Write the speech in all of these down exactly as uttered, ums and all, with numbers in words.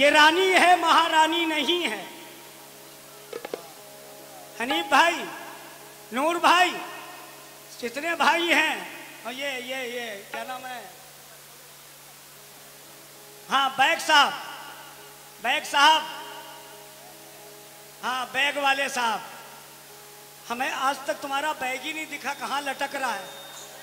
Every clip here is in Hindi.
ये रानी है, महारानी नहीं है। हनीफ भाई, नूर भाई, कितने भाई हैं? और ये ये ये क्या नाम है? हाँ बैग साहब, बैग साहब, हाँ बैग वाले साहब, हमें आज तक तुम्हारा बैग ही नहीं दिखा, कहाँ लटक रहा है?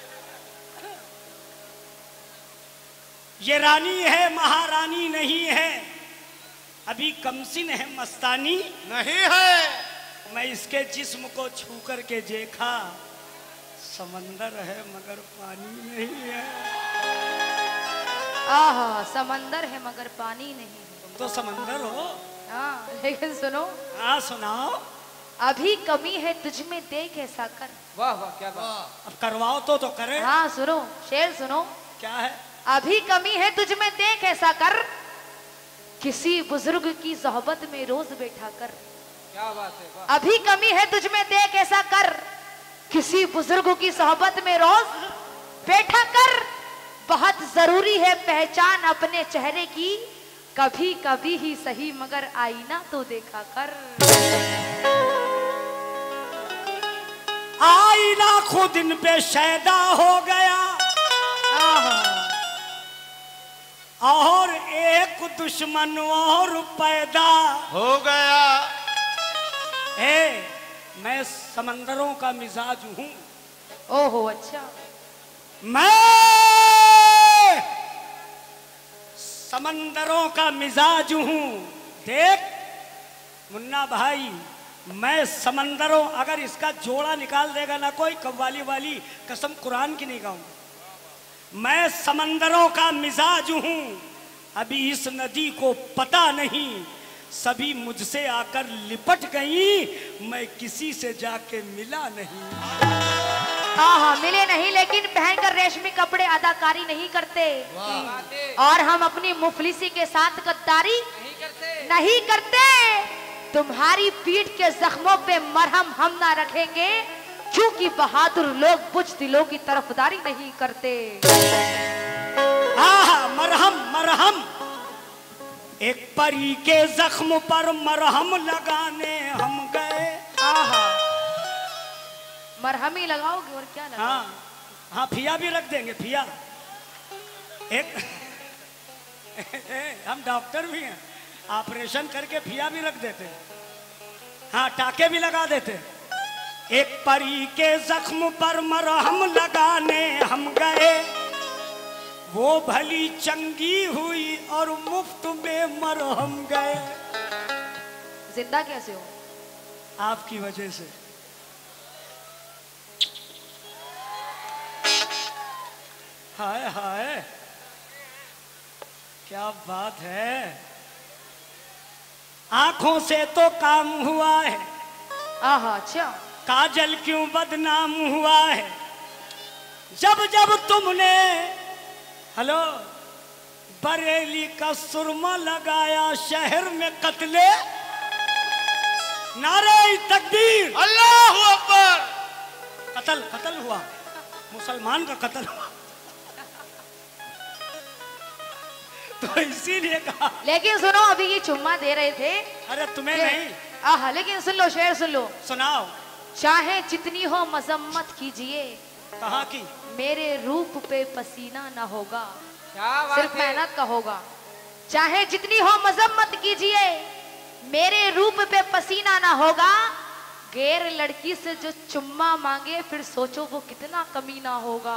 ये रानी है, महारानी नहीं है, अभी कमसिन है, मस्तानी नहीं है। मैं इसके जिस्म को छू करके देखा, समंदर है मगर पानी नहीं है। आहा, समंदर है मगर पानी नहीं है। तुम तो समंदर हो। हाँ, लेकिन सुनो। हाँ सुनाओ। अभी कमी है तुझ में, देख ऐसा कर। वाह वाह, क्या बात। अब करवाओ तो तो करे। हाँ सुनो, शेर सुनो। क्या है? अभी कमी है तुझ में, देख ऐसा कर, किसी बुजुर्ग की सोहबत में रोज बैठा कर। क्या बात है, वाह। अभी कमी है तुझ में, देख ऐसा कर, किसी बुजुर्ग की सोहबत में रोज बैठा कर। बहुत जरूरी है पहचान अपने चेहरे की, कभी कभी ही सही मगर आईना तो देखा कर। आईना खुद इन पे शैदा हो गया, और एक दुश्मन और पैदा हो गया। ए, मैं समंदरों का मिजाज हूं। ओहो अच्छा। मैं समंदरों का मिजाज हूं। देख मुन्ना भाई, मैं समंदरों, अगर इसका जोड़ा निकाल देगा ना कोई, कव्वाली वाली कसम कुरान की नहीं गाऊंगा। मैं समंदरों का मिजाज हूं, अभी इस नदी को पता नहीं, सभी मुझसे आकर लिपट गई, मैं किसी से जाके मिला नहीं। हाँ हाँ मिले नहीं, लेकिन पहनकर रेशमी कपड़े अदाकारी नहीं करते, और हम अपनी मुफलिसी के साथ गद्दारी नहीं करते, नहीं करते। तुम्हारी पीठ के जख्मों पे मरहम हम ना रखेंगे, क्योंकि बहादुर लोग बुझ दिलों की तरफदारी नहीं करते। हाँ मरहम मरहम, एक परी के जख्म पर मरहम लगाने हम गए। आहा, मरहम ही लगाओगे और क्या लगाओगे? हाँ हाँ फिया भी रख देंगे, फिया। एक हम डॉक्टर भी हैं, ऑपरेशन करके फिया भी रख देते हैं। हाँ टाके भी लगा देते हैं। एक परी के जख्म पर मरहम लगाने हम गए, वो भली चंगी हुई और मुफ्त में मरहम गए। जिंदा कैसे हो? आपकी वजह से। हाय हाय क्या बात है, आंखों से तो काम हुआ है, आहा अच्छा। काजल क्यों बदनाम हुआ है, जब जब तुमने हेलो बरेली का सुरमा लगाया, शहर में कत्ले, नारे तकबीर, अल्लाहु अकबर। कत्ल कत्ल हुआ, मुसलमान का कत्ल हुआ। तो इसीलिए कहा। लेकिन सुनो, अभी ये चुम्मा दे रहे थे। अरे तुम्हें नहीं। आहा, लेकिन सुन लो, शेर सुन लो। सुनाओ। चाहे जितनी हो मजम्मत कीजिए, कहाँ की? मेरे रूप पे पसीना ना होगा, क्या बात सिर्फ है? मेहनत का होगा। चाहे जितनी हो मजम्मत कीजिए, मेरे रूप पे पसीना ना होगा, गैर लड़की से जो चुम्मा मांगे, फिर सोचो वो कितना कमीना होगा।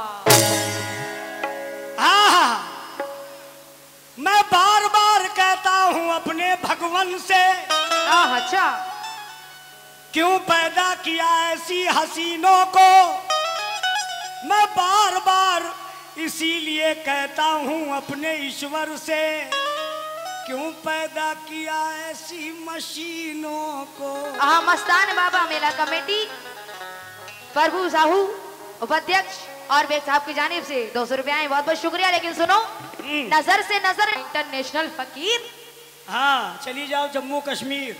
हाँ मैं बार बार कहता हूं अपने भगवान से, आह अच्छा। क्यों पैदा किया ऐसी हसीनों को, मैं बार बार इसीलिए कहता हूं अपने ईश्वर से, क्यों पैदा किया ऐसी मशीनों को। आह, मस्तान बाबा मेला कमेटी, प्रभु साहू उपाध्यक्ष और बेग साहब की जानिब से दो सौ रुपया, बहुत बहुत शुक्रिया। लेकिन सुनो, नजर से नजर इंटरनेशनल फकीर। हाँ चली जाओ जम्मू कश्मीर।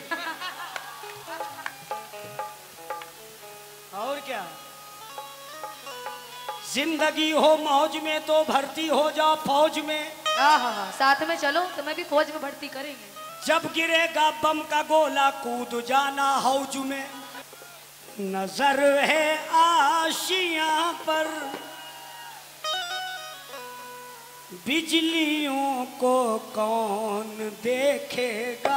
और क्या, जिंदगी हो मौज में तो भर्ती हो जाओ फौज में, आहा, साथ में चलो, तुम्हें भी फौज में भर्ती करेंगे। जब गिरेगा बम का गोला कूद जाना हौज में, नजर है आशियां पर बिजलियों को कौन देखेगा,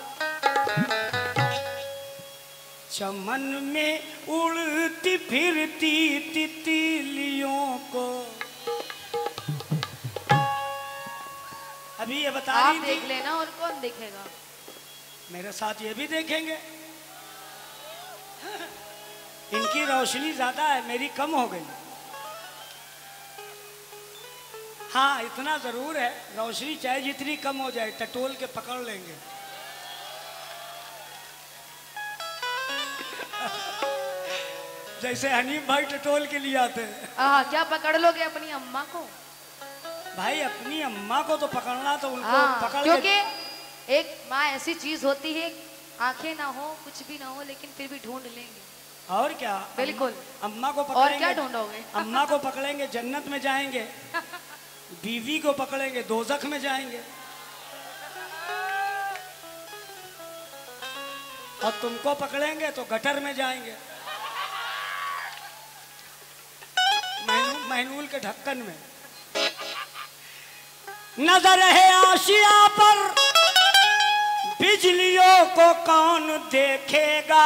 चमन में उड़ती फिरती तितलियों को। अभी ये बता आप रही थी, देख लेना और कौन देखेगा। मेरे साथ ये भी देखेंगे। इनकी रोशनी ज्यादा है, मेरी कम हो गई। हाँ, इतना जरूर है, रोशनी चाहे जितनी कम हो जाए टटोल के पकड़ लेंगे। जैसे हनीफ भाई टटोल के लिए आते हैं। आहा, क्या पकड़ लोगे अपनी अम्मा को? भाई अपनी अम्मा को तो पकड़ना, तो उनको हाँ, पकड़ क्योंकि के... एक माँ ऐसी चीज होती है, आंखें ना हो कुछ भी ना हो लेकिन फिर भी ढूंढ लेंगे। और क्या, बिल्कुल। अम्मा को और पकड़ेंगे, क्या ढूंढोगे? अम्मा को पकड़ेंगे जन्नत में जाएंगे, बीवी को पकड़ेंगे दोजख में जाएंगे, और तुमको पकड़ेंगे तो गटर में जाएंगे, महनू, महनूल के ढक्कन में। नजर है आशिया पर बिजलियों को कौन देखेगा,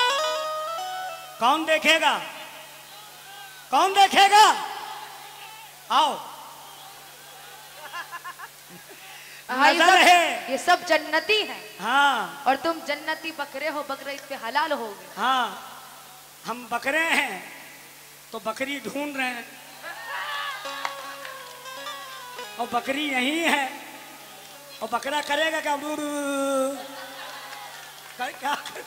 कौन देखेगा, कौन देखेगा? आओ। हाँ, ये नजर सब, है, ये सब जन्नती है। हाँ और तुम जन्नती बकरे हो, बकरे इस पे हलाल होगे। हाँ, हम बकरे हैं तो बकरी ढूंढ रहे हैं, और बकरी यही है, और बकरा करेगा क्या? कर, क्या कर?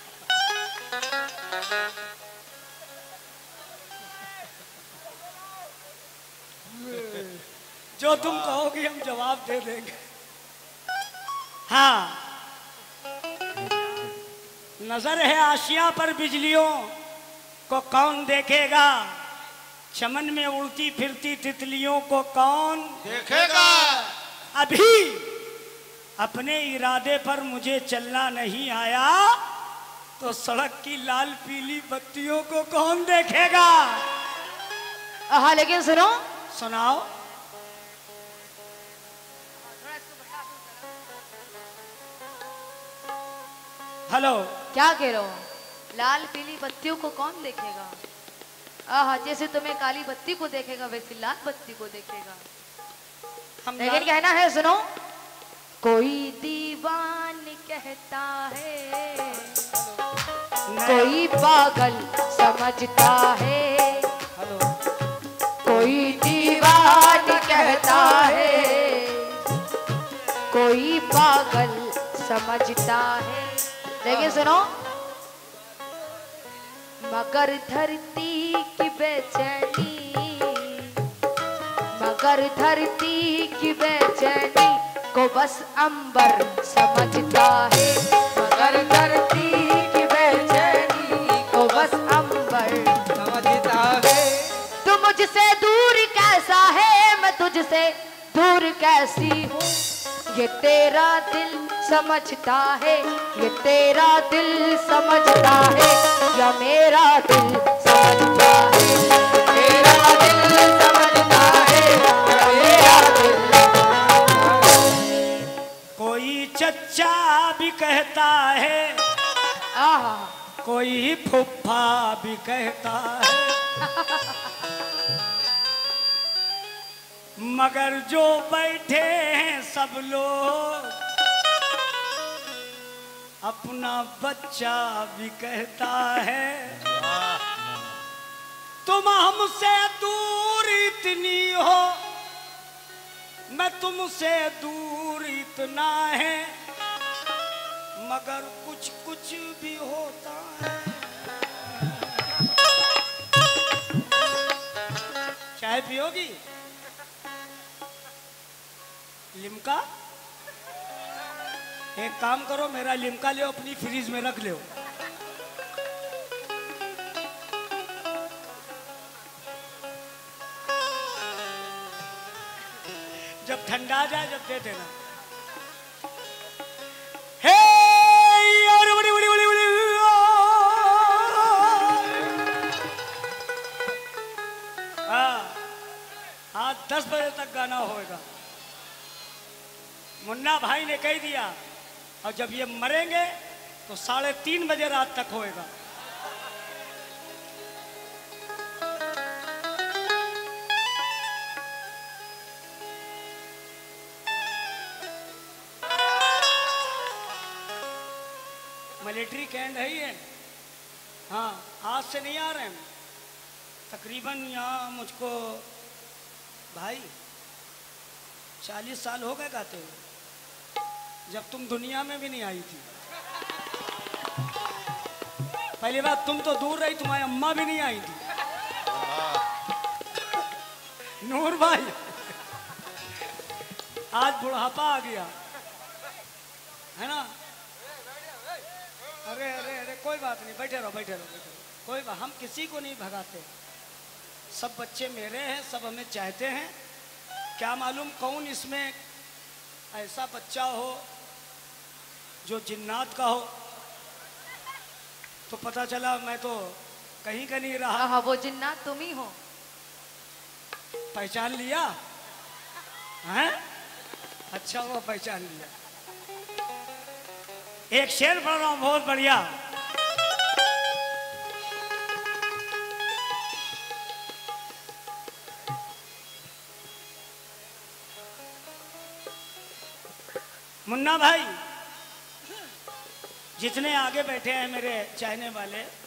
जो तुम कहोगी हम जवाब दे देंगे। हाँ, नजर है आशिया पर बिजलियों को कौन देखेगा, चमन में उड़ती फिरती तितलियों को कौन देखेगा। अभी अपने इरादे पर मुझे चलना नहीं आया तो सड़क की लाल पीली बत्तियों को कौन देखेगा? हाँ, लेकिन सुनो, सुनाओ। हेलो, क्या कह रहे हो? लाल पीली बत्तियों को कौन देखेगा? आहा, जैसे तुम्हें काली बत्ती को देखेगा वैसे लाल बत्ती को देखेगा। हम लेकिन लाल- कहना है, सुनो, कोई दीवान कहता है, कोई पागल समझता है, हेलो, कोई दीवान कहता है, कोई पागल समझता है। लेकिन सुनो, मगर धरती की बेचैनी, मगर धरती की बेचैनी को बस अंबर समझता है, मगर धरती की बेचैनी को बस अंबर समझता है। तू मुझसे दूर कैसा है, मैं तुझसे दूर कैसी हूँ, ये तेरा दिल समझता है, ये तेरा दिल समझता है, या मेरा दिल समझता है, तेरा दिल समझता है, या मेरा दिल। कोई चच्चा भी कहता है, आहा, कोई फुफ्फा भी कहता है, मगर जो बैठे हैं सब लोग अपना बच्चा भी कहता है। तुम हमसे दूर इतनी हो, मैं तुमसे दूर इतना है, मगर कुछ कुछ भी होता है। चाय पियोगी? लिमका? एक काम करो, मेरा लिमका ले अपनी फ्रीज में रख लो। जब ठंडा जाए जब दे देना। हे और बड़ी बड़ी बड़ी बड़ी हाँ, आज दस बजे तक गाना होएगा। मुन्ना भाई ने कह दिया, और जब ये मरेंगे तो साढ़े तीन बजे रात तक होएगा। मिलिट्री कैंड है ये। हाँ, आज से नहीं आ रहे हैं, तकरीबन यहाँ मुझको भाई चालीस साल हो गए गाते हुए, जब तुम दुनिया में भी नहीं आई थी। पहली बात तुम तो दूर रही, तुम्हारी अम्मा भी नहीं आई थी। नूर भाई आज बुढ़ापा आ गया है ना। अरे अरे अरे कोई बात नहीं, बैठे रहो बैठे रहो बैठे रहो, कोई बात, हम किसी को नहीं भगाते। सब बच्चे मेरे हैं, सब हमें चाहते हैं। क्या मालूम कौन इसमें ऐसा बच्चा हो जो जिन्नात का हो, तो पता चला मैं तो कहीं का नहीं रहा। हाँ, वो जिन्नात तुम ही हो। पहचान लिया हैं? अच्छा वो पहचान लिया। एक शेर पढ़ रहा हूं बहुत बढ़िया। मुन्ना भाई, जितने आगे बैठे हैं मेरे चाहने वाले,